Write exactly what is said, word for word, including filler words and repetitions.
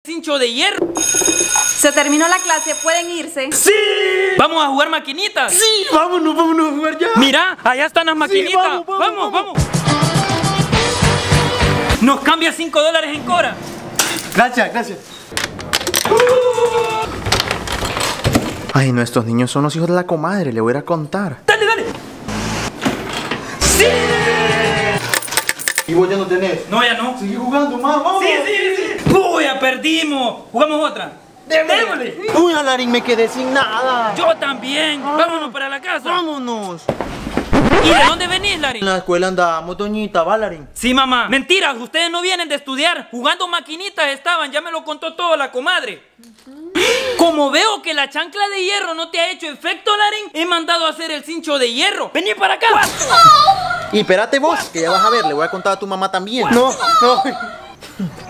cincho de hierro. Se terminó la clase, ¿pueden irse? ¡Sí! ¿Vamos a jugar maquinitas? Sí, vámonos, vámonos a jugar ya. Mira, allá están las maquinitas. Sí, vamos, vamos, vamos, vamos. Nos cambia cinco dólares en Cora. Gracias, gracias. Ay, no, estos niños son los hijos de la comadre, le voy a ir a contar. Dale, dale. ¡Sí! ¿Y vos ya no tenés? No, ya no. Sigue jugando, más, vamos. Sí, sí, sí. Uy, ya perdimos. ¿Jugamos otra? Démosle. Uy, Alarín, me quedé sin nada. Yo también. Ah. Vámonos para la casa. Vámonos. ¿Y de dónde venís, Larín? En la escuela andábamos, doñita, ¿va, Alarín? Sí, mamá. Mentiras, ustedes no vienen de estudiar. Jugando maquinitas estaban, ya me lo contó todo la comadre. Como veo que la chancla de hierro no te ha hecho efecto, Larín, he mandado a hacer el cincho de hierro. Vení para acá. Y espérate vos, que ya vas a ver, le voy a contar a tu mamá también. No, no.